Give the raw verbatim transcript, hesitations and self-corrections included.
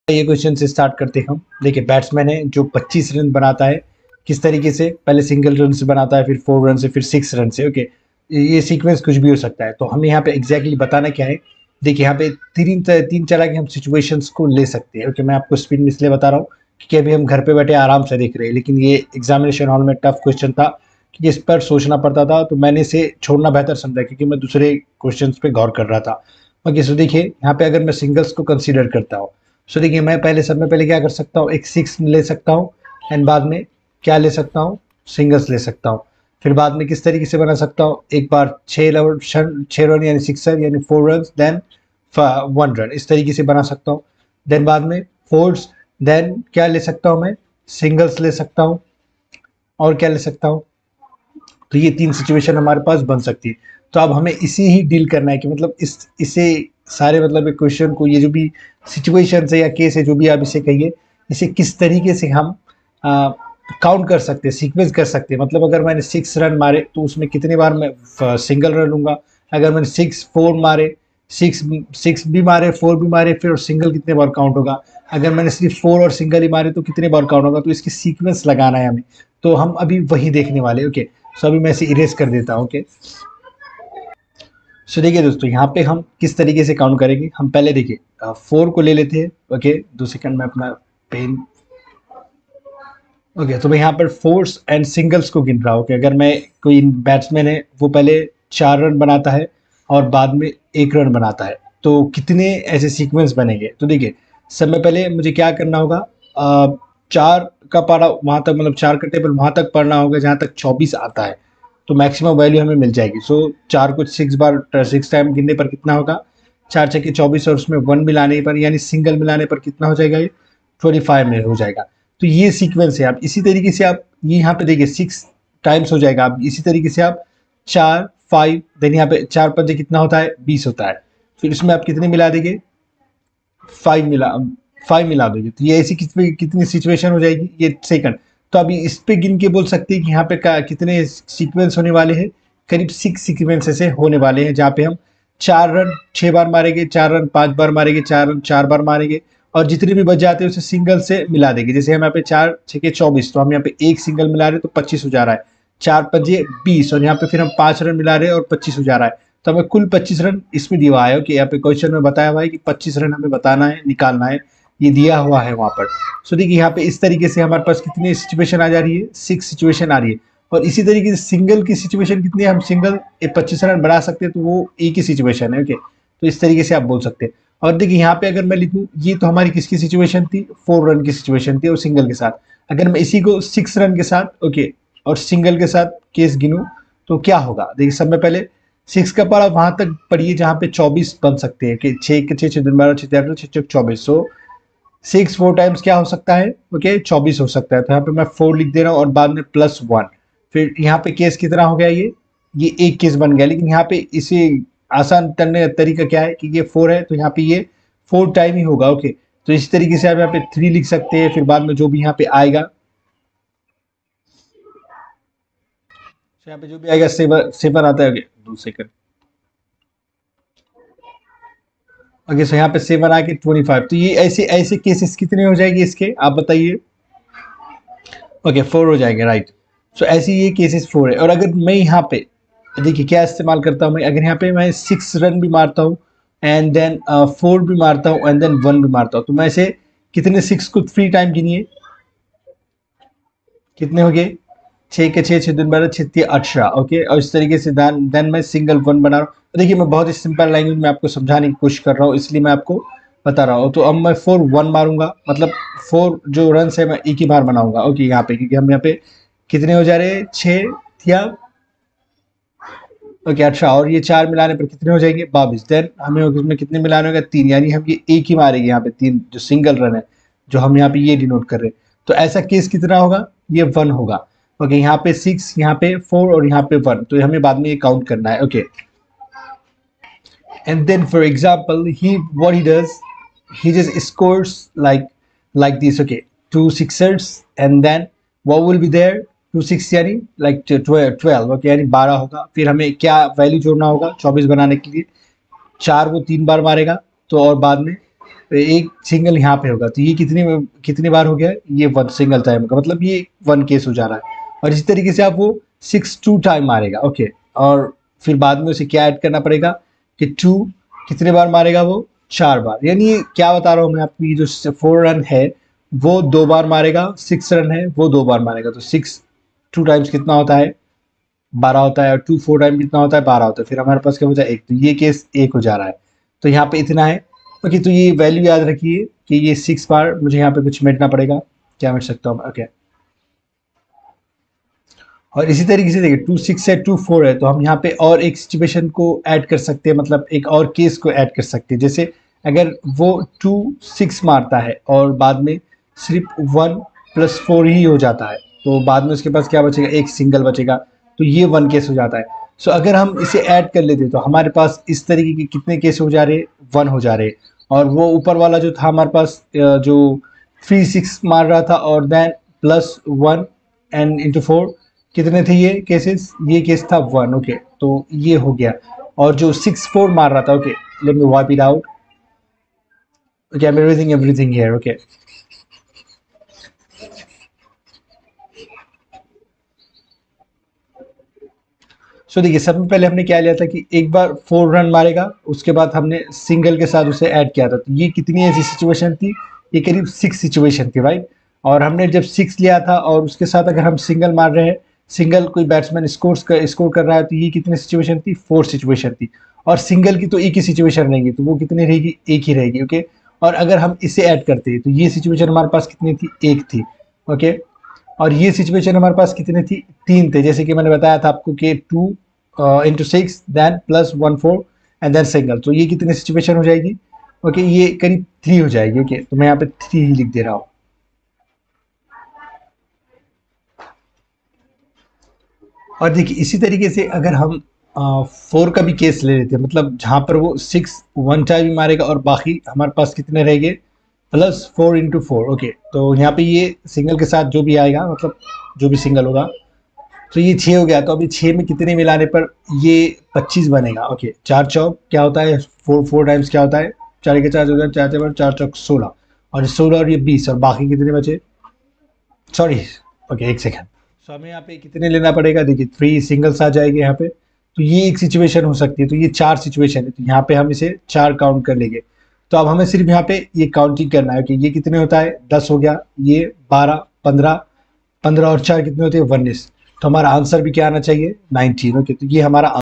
ये क्वेश्चन से स्टार्ट करते हैं हम। देखिए बैट्समैन है जो पच्चीस रन बनाता है, किस तरीके से, पहले सिंगल रन से बनाता है, फिर फोर रन से, फिर सिक्स रन से। ओके, ये सीक्वेंस कुछ भी हो सकता है। तो हमें यहाँ पे एग्जैक्टली बताना क्या है। देखिए यहाँ पे तीन तीन तरह के हम सिचुएशंस को ले सकते हैं। ओके, मैं आपको स्पीड में इसलिए बता रहा हूँ क्योंकि अभी हम घर पे बैठे आराम से देख रहे हैं, लेकिन ये एग्जामिनेशन हॉल में टफ क्वेश्चन था कि इस पर सोचना पड़ता था, तो मैंने इसे छोड़ना बेहतर समझा क्योंकि मैं दूसरे क्वेश्चन पे गौर कर रहा था। ओके, सो देखिए यहाँ पे अगर मैं सिंगल्स को कंसिडर करता हूँ, सो देखिए मैं पहले सब में पहले क्या कर सकता हूँ, एक सिक्स ले सकता हूँ एंड बाद में क्या ले सकता हूँ, सिंगल्स ले सकता हूँ। फिर बाद में किस तरीके से बना सकता हूँ, एक बार छः रन छः रन यानी सिक्स रन यानी four run then one run, इस तरीके से बना सकता हूँ। देन बाद में फोर्स, देन क्या ले सकता हूँ मैं, सिंगल्स ले सकता हूँ, और क्या ले सकता हूँ। तो ये तीन सिचुएशन हमारे पास बन सकती है। तो अब हमें इसी ही डील करना है कि मतलब इस इसे सारे मतलब एक क्वेश्चन को, ये जो भी सिचुएशन है या केस है, जो भी आप इसे कहिए, इसे किस तरीके से हम काउंट कर सकते हैं, सीक्वेंस कर सकते हैं। मतलब अगर मैंने सिक्स रन मारे तो उसमें कितने बार मैं सिंगल रन लूंगा, अगर मैंने सिक्स फोर मारे, सिक्स सिक्स भी मारे, फोर भी मारे, फिर सिंगल कितने बार काउंट होगा, अगर मैंने सिर्फ फोर और सिंगल ही मारे तो कितने बार काउंट होगा। तो इसकी सीक्वेंस लगाना है हमें, तो हम अभी वही देखने वाले। ओके, सो अभी मैं इसे इरेज कर देता हूँ। ओके, सो देखिए दोस्तों, यहाँ पे हम किस तरीके से काउंट करेंगे। हम पहले देखिए फोर को ले लेते हैं। ओके, दो सेकंड में अपना पेन। ओके, तो मैं यहाँ पर फोर्स एंड सिंगल्स को गिन रहा हूँ कि अगर मैं, कोई बैट्समैन है वो पहले चार रन बनाता है और बाद में एक रन बनाता है, तो कितने ऐसे सीक्वेंस बनेंगे। तो देखिए सबसे पहले मुझे क्या करना होगा, आ, चार का पारा वहाँ तक, मतलब चार का टेबल वहाँ तक पढ़ना होगा जहाँ तक चौबीस आता है, तो मैक्सिमम वैल्यू हमें मिल जाएगी। सो चार को सिक्स बार सिक्स टाइम गिनने पर कितना होगा, चार छक्के चौबीस, और उसमें वन मिलाने पर यानी सिंगल मिलाने पर कितना हो जाएगा, ये ट्वेंटी फाइव में हो जाएगा। तो ये सीक्वेंस है। आप इसी तरीके से आप ये यहाँ पे देखिए सिक्स टाइम्स हो जाएगा। आप इसी तरीके से आप चार फाइव, देन यहाँ पे चार पंजे कितना होता है, बीस होता है। फिर इसमें आप कितने मिला देंगे, फाइव मिला फाइव मिला दोगे, तो ये ऐसी कितनी कितनी सिचुएशन हो जाएगी, ये सेकंड। तो अभी इस पे गिन के बोल सकते हैं कि यहाँ पे कितने सीक्वेंस होने वाले हैं, करीब सिक्स सीक्वेंस ऐसे होने वाले हैं, जहाँ पे हम चार रन छह बार मारेंगे, चार रन पांच बार मारेंगे, चार रन चार बार मारेंगे, और जितने भी बच जाते हैं उसे सिंगल से मिला देंगे। जैसे हम यहाँ पे चार छः चौबीस, तो हम यहाँ पे एक सिंगल मिला रहे हैं तो पच्चीस हो जा रहा है, चार पंजे बीस, और यहाँ पे फिर हम पांच रन मिला रहे हैं और पच्चीस हो जा रहा है। तो हमें कुल पच्चीस रन इसमें दिया हुआ है कि यहाँ पे क्वेश्चन में बताया हुआ है कि पच्चीस रन हमें बताना है, निकालना है, ये दिया हुआ है वहां पर। सो देखिए यहाँ पे इस तरीके से हमारे पास कितनी सिचुएशन आ जा रही है, सिक्स सिचुएशन आ रही है। और इसी तरीके से सिंगल की सिचुएशन कितनी है, हम सिंगल पच्चीस रन बना सकते हैं, तो वो एक ही सिचुएशन है। ओके, तो इस तरीके से आप बोल सकते हैं। और देखिए यहाँ पे अगर मैं लिखूँ, ये तो हमारी किसकी सिचुएशन थी, फोर रन की सिचुएशन थी और सिंगल के साथ। अगर मैं इसी को सिक्स रन के साथ ओके और सिंगल के साथ केस गिनूं तो क्या होगा। देखिए सब में पहले सिक्स का पारा वहां तक पढ़िए जहां पे चौबीस बन सकते हैं कि छः के छः छः दिन बारह छः तेरह छः छः चौबीस। सो सिक्स फोर टाइम्स क्या हो सकता है, ओके चौबीस हो सकता है। तो यहाँ पे मैं फोर लिख दे रहा हूँ और बाद में प्लस वन। फिर यहाँ पे केस कितना हो गया, ये ये एक केस बन गया। लेकिन यहाँ पे इसे आसान करने का तरीका क्या है कि ये फोर है तो यहाँ पे ये फोर टाइम ही होगा। ओके, तो इस तरीके से आप यहाँ पे थ्री लिख सकते हैं। फिर बाद में जो भी यहाँ पे आएगा, यहाँ पे जो भी आएगा सेवन सेवन आता है। दो सेकंड। ओके, सो यहाँ पे सेवन आके ट्वेंटी फाइव। तो ये ऐसे ऐसे केसेस कितने हो जाएंगे इसके, आप बताइए। ओके, फोर हो जाएंगे, राइट। सो ऐसे ये केसेस फोर है। और अगर मैं यहाँ पे देखिए क्या इस्तेमाल करता हूँ मैं, अगर यहाँ पे मैं सिक्स रन भी मारता हूँ एंड देन फोर भी मारता हूँ एंड देन वन भी मारता हूँ, तो मैं ऐसे कितने सिक्स को थ्री टाइम गिनिए, कितने हो गए, छः के छः छः दिन बारह छत्तीस अठारह। ओके, और इस तरीके से देन देन मैं सिंगल वन बना रहा हूँ। तो देखिए मैं बहुत ही सिंपल लैंग्वेज में आपको समझाने की कोशिश कर रहा हूँ, इसलिए मैं आपको बता रहा हूँ। तो अब मैं फोर वन मारूंगा, मतलब फोर जो रन है मैं एक ही बार बनाऊंगा। ओके, यहाँ पे क्योंकि हम यहाँ पे कितने हो जा रहे हैं, छः या ओके अच्छा, और ये चार मिलाने पर कितने हो जाएंगे, बाईस। देन हमें इसमें कितने मिलाने होगा, तीन, यानी हम ये एक ही मारेंगे यहाँ पे, तीन जो सिंगल रन है जो हम यहाँ पे ये डिनोट कर रहे हैं। तो ऐसा केस कितना होगा, ये वन होगा। ओके, यहाँ पे सिक्स, यहाँ पे फोर और यहाँ पे वन, तो हमें बाद में ये काउंट करना है। Okay, and then for example he what he does, he just scores like like this. Okay, two sixers and then what will be there, two six यानी लाइक ट्वेल्व। ओके, यानी बारह होगा। फिर हमें क्या वैल्यू जोड़ना होगा चौबीस बनाने के लिए, चार वो तीन बार मारेगा तो, और बाद में एक सिंगल यहाँ पे होगा, तो ये कितनी कितनी बार हो गया, ये वन सिंगल टाइम का, मतलब ये वन केस हो जा रहा है। और इसी तरीके से आप वो सिक्स टू टाइम मारेगा, ओके। और फिर बाद में उसे क्या ऐड करना पड़ेगा कि टू कितने बार मारेगा, वो चार बार। यानी क्या बता रहा हूँ मैं आपको, ये जो फोर रन है वो दो बार मारेगा, सिक्स रन है वो दो बार मारेगा। तो सिक्स टू टाइम्स कितना होता है, बारह होता है, और टू फोर टाइम कितना होता है, बारह होता है। फिर हमारे पास क्या बचा, एक। तो ये केस एक हो जा रहा है, तो यहाँ पे इतना है। ओके, तो ये वैल्यू याद रखिए कि ये सिक्स बार मुझे यहाँ पे कुछ मिटना पड़ेगा, क्या मिट सकता हूँ, ओके। और इसी तरीके से देखिए टू सिक्स है, टू फोर है, तो हम यहाँ पे और एक सिचुएशन को ऐड कर सकते हैं, मतलब एक और केस को ऐड कर सकते हैं। जैसे अगर वो टू सिक्स मारता है और बाद में सिर्फ वन प्लस फोर ही हो जाता है, तो बाद में उसके पास क्या बचेगा, एक सिंगल बचेगा, तो ये वन केस हो जाता है। सो अगर हम इसे ऐड कर लेते तो हमारे पास इस तरीके के कितने केस हो जा रहे, वन हो जा रहे। और वो ऊपर वाला जो था हमारे पास जो थ्री सिक्स मार रहा था और then plus one and into four, कितने थे ये केसेस, ये केस था वन, ओके। तो ये हो गया। और जो सिक्स फोर मार रहा था, okay, let me wipe it out, okay, I am everything everything here, okay. So देखिए सबसे पहले हमने क्या लिया था कि एक बार फोर रन मारेगा, उसके बाद हमने सिंगल के साथ उसे ऐड किया था। तो ये कितनी ऐसी सिचुएशन थी, ये करीब सिक्स सिचुएशन थी, राइट। और हमने जब सिक्स लिया था और उसके साथ अगर हम सिंगल मार रहे हैं, सिंगल कोई बैट्समैन स्कोर कर स्कोर कर रहा है, तो ये कितनी सिचुएशन थी, फोर सिचुएशन थी। और सिंगल की तो एक ही सिचुएशन रहेगी, तो वो कितनी रहेगी, एक ही रहेगी, ओके। और अगर हम इसे ऐड करते हैं तो ये सिचुएशन हमारे पास कितनी थी, एक थी, ओके। और ये सिचुएशन हमारे पास कितने थी, तीन थे, जैसे कि मैंने बताया था आपको कि two into six then plus one four and then single. तो ये कितनी सिचुएशन हो जाएगी, ओके, ये करीब थ्री हो जाएगी, ओके। तो मैं यहाँ पे थ्री ही लिख दे रहा हूँ। और देखिए इसी तरीके से अगर हम फोर का भी केस ले लेते हैं, मतलब जहाँ पर वो सिक्स वन टाइम मारेगा और बाकी हमारे पास कितने रहेंगे, plus four into four, okay. तो यहाँ पे ये सिंगल के साथ जो भी आएगा, मतलब जो भी सिंगल होगा, तो ये छः हो गया। तो अभी छः में कितने मिलाने पर ये पच्चीस बनेगा, ओके। चार चौक क्या होता है, फोर फोर टाइम्स क्या होता है, चार के चार हो जाए, चार चार चार चौक सोलह, और सोलह और ये बीस, और बाकी कितने बचे, सॉरी, ओके, एक सेकेंड। सो हमें यहाँ पे कितने लेना पड़ेगा, देखिए थ्री सिंगल्स आ जाएंगे यहाँ पे। तो ये एक सिचुएशन हो सकती है, तो ये चार सिचुएशन है, तो यहाँ पे हम इसे चार काउंट कर लेंगे। तो अब हमें सिर्फ यहाँ पे ये काउंटिंग करना है कि ये कितने होता है, दस हो गया, ये बारह, पंद्रह, पंद्रह और चार कितने होते हैं, उन्नीस। तो हमारा आंसर भी क्या आना चाहिए, नाइनटीन, ओके। तो ये हमारा